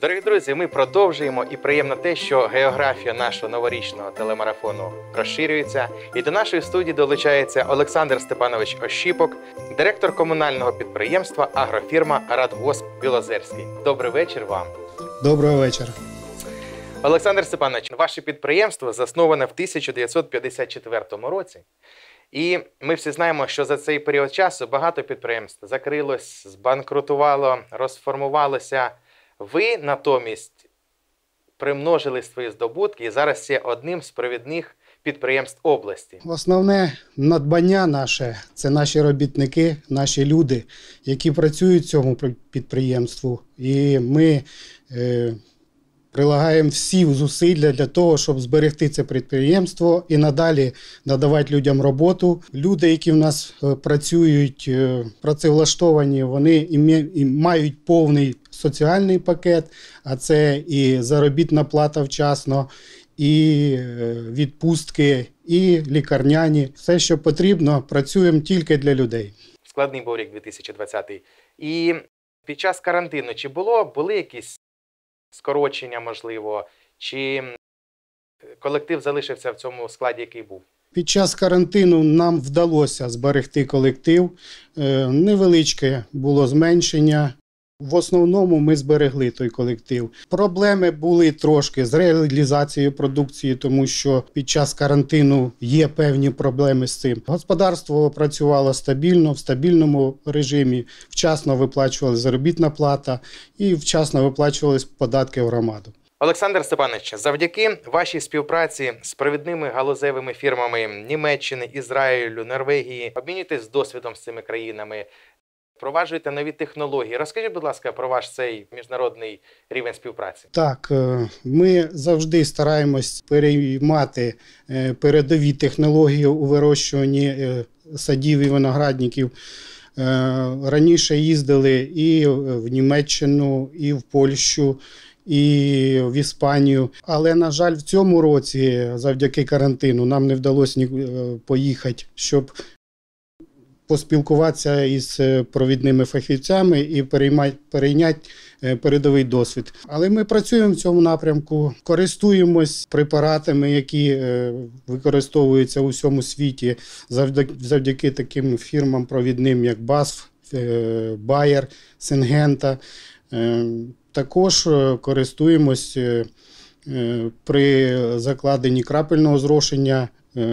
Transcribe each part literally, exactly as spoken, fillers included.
Дорогі друзі, ми продовжуємо, і приємно те, що географія нашого новорічного телемарафону розширюється. І до нашої студії долучається Олександр Степанович Ощіпок, директор комунального підприємства агрофірма «Радгосп Білозерський». Добрий вечір вам. Доброго вечора. Олександр Степанович, ваше підприємство засноване в тисяча дев'ятсот п'ятдесят четвертому році. І ми всі знаємо, що за цей період часу багато підприємств закрилось, збанкрутувало, розформувалося. Ви натомість примножили свої здобутки і зараз є одним з провідних підприємств області. Основне надбання наше – це наші робітники, наші люди, які працюють в цьому підприємству. І ми е, прилагаємо всі зусилля для того, щоб зберегти це підприємство і надалі надавати людям роботу. Люди, які в нас працюють, працевлаштовані, вони і мають повний соціальний пакет, а це і заробітна плата вчасно, і відпустки, і лікарняні. Все, що потрібно, працюємо тільки для людей. Складний був рік дві тисячі двадцятий. І під час карантину чи було, були якісь скорочення, можливо, чи колектив залишився в цьому складі, який був? Під час карантину нам вдалося зберегти колектив. Невеличке було зменшення. В основному ми зберегли той колектив. Проблеми були трошки з реалізацією продукції, тому що під час карантину є певні проблеми з цим. Господарство працювало стабільно, в стабільному режимі, вчасно виплачувалася заробітна плата і вчасно виплачувалися податки в громаду. Олександр Степанович, завдяки вашій співпраці з провідними галузевими фірмами Німеччини, Ізраїлю, Норвегії, обмінюєтесь досвідом з цими країнами, впроваджуєте нові технології. Розкажіть, будь ласка, про ваш цей міжнародний рівень співпраці. Так, ми завжди стараємось переймати передові технології у вирощуванні садів і виноградників. Раніше їздили і в Німеччину, і в Польщу, і в Іспанію. Але, на жаль, в цьому році, завдяки карантину, нам не вдалося поїхати, щоб поспілкуватися із провідними фахівцями і перейняти передовий досвід. Але ми працюємо в цьому напрямку, користуємось препаратами, які використовуються у всьому світі завдяки, завдяки таким фірмам провідним, як басф, Bayer, Syngenta. Також користуємось при закладенні крапельного зрошення.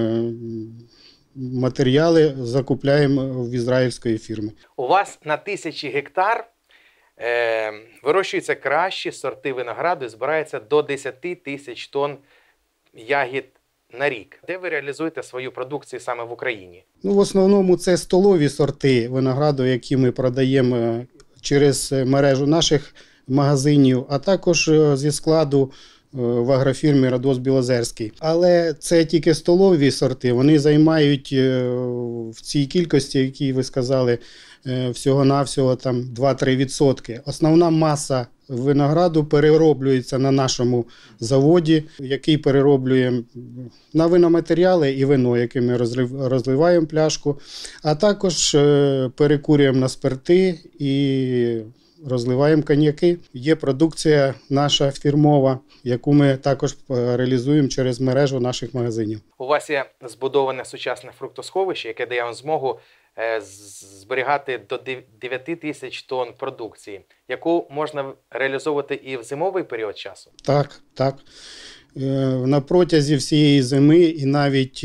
Матеріали закупляємо в ізраїльської фірми. У вас на тисячі гектар е, вирощуються кращі сорти винограду і збирається до десяти тисяч тонн ягід на рік. Де ви реалізуєте свою продукцію саме в Україні? Ну, в основному це столові сорти винограду, які ми продаємо через мережу наших магазинів, а також зі складу в агрофірмі «Радгосп Білозерський». Але це тільки столові сорти, вони займають в цій кількості, які ви сказали, всього-навсього там два-три відсотки. Основна маса винограду перероблюється на нашому заводі, який перероблює на виноматеріали і вино, яким ми розливаємо пляшку, а також перекурюємо на спирти і розливаємо коньяки. Є продукція наша фірмова, яку ми також реалізуємо через мережу наших магазинів. У вас є збудоване сучасне фруктосховище, яке дає вам змогу зберігати до дев'яти тисяч тонн продукції, яку можна реалізовувати і в зимовий період часу? Так, так. На протязі всієї зими і навіть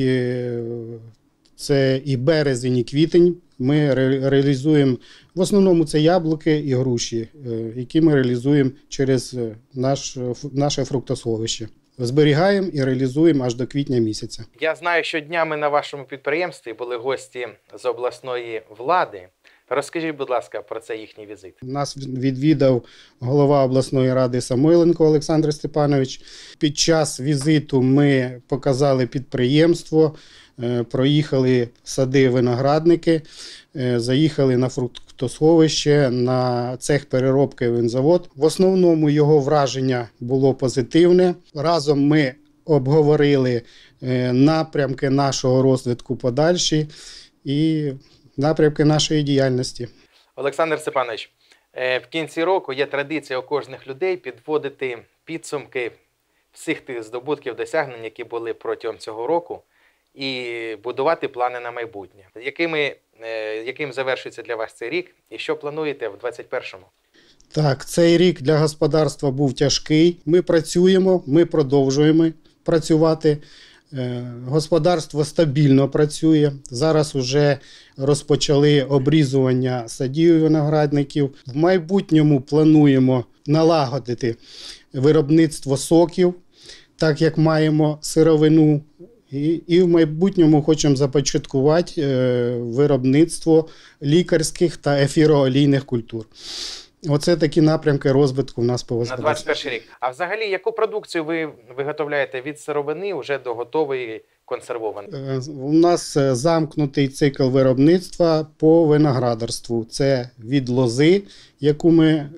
це і березень, і квітень ми реалізуємо, в основному це яблуки і груші, які ми реалізуємо через наш, наше фруктосховище. Зберігаємо і реалізуємо аж до квітня місяця. Я знаю, що днями на вашому підприємстві були гості з обласної влади. Розкажіть, будь ласка, про цей їхній візит. Нас відвідав голова обласної ради Самойленко Олександр Степанович. Під час візиту ми показали підприємство, проїхали сади виноградники, заїхали на фруктосховище, на цех переробки винзавод. В основному його враження було позитивне. Разом ми обговорили напрямки нашого розвитку подальші і напрямки нашої діяльності. Олександр Степанович, Е, В кінці року є традиція у кожних людей підводити підсумки всіх тих здобутків, досягнень, які були протягом цього року, і будувати плани на майбутнє. Якими, е, яким завершується для вас цей рік і що плануєте в двадцять першому? Так, цей рік для господарства був тяжкий. Ми працюємо, ми продовжуємо працювати. Е, Господарство стабільно працює. Зараз вже розпочали обрізування садів і виноградників. В майбутньому плануємо налагодити виробництво соків, так як маємо сировину. І, і в майбутньому хочемо започаткувати е, виробництво лікарських та ефіроолійних культур. Оце такі напрямки розвитку в нас по На господарству. двадцять перший рік. А взагалі, яку продукцію ви виготовляєте від сировини вже до готової консервованої? Е, У нас е, замкнутий цикл виробництва по виноградарству. Це від лози, яку ми е,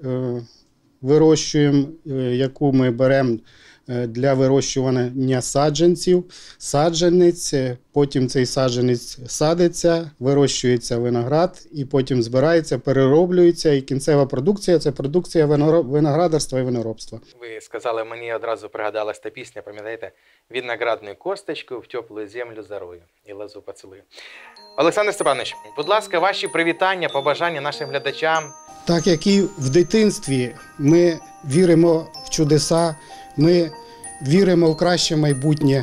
вирощуємо, е, яку ми беремо е, для вирощування саджанців, саджанець, е, потім цей саджанець садиться, вирощується виноград і потім збирається, перероблюється, і кінцева продукція – це продукція вино- виноградарства і виноробства. Ви сказали, мені одразу пригадалась та пісня, пам'ятаєте? «Виноградную косточку в теплую землю зарою і лозу поцілую». Олександр Степанович, будь ласка, ваші привітання, побажання нашим глядачам. Так як і в дитинстві ми віримо в чудеса, ми віримо в краще майбутнє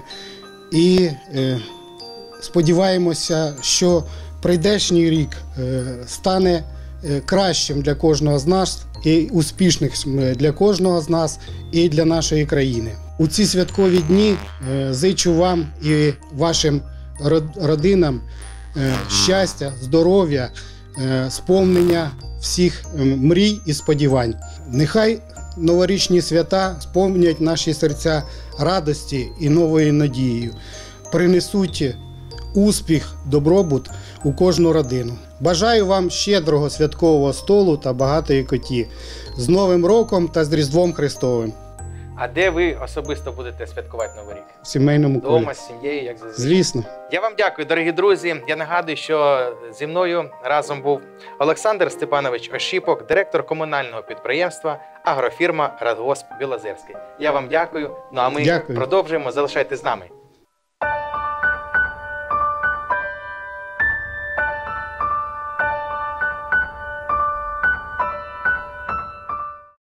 і е, сподіваємося, що прийдешній рік е, стане е, кращим для кожного з нас і успішним для кожного з нас і для нашої країни. У ці святкові дні е, зичу вам і вашим род- родинам е, щастя, здоров'я, е, сповнення всіх е, мрій і сподівань. Нехай новорічні свята сповнять наші серця радості і новою надією, принесуть успіх, добробут у кожну родину. Бажаю вам щедрого святкового столу та багатої коті. З Новим роком та з Різдвом Христовим. А де ви особисто будете святкувати Новий рік? В сімейному колі. Дома, з сім'єю, як зазвичай? Звісно. Я вам дякую, дорогі друзі. Я нагадую, що зі мною разом був Олександр Степанович Ощіпок, директор комунального підприємства агрофірма «Радгосп Білозерський». Я вам дякую. Ну а ми Дякую. продовжуємо. Залишайтесь з нами.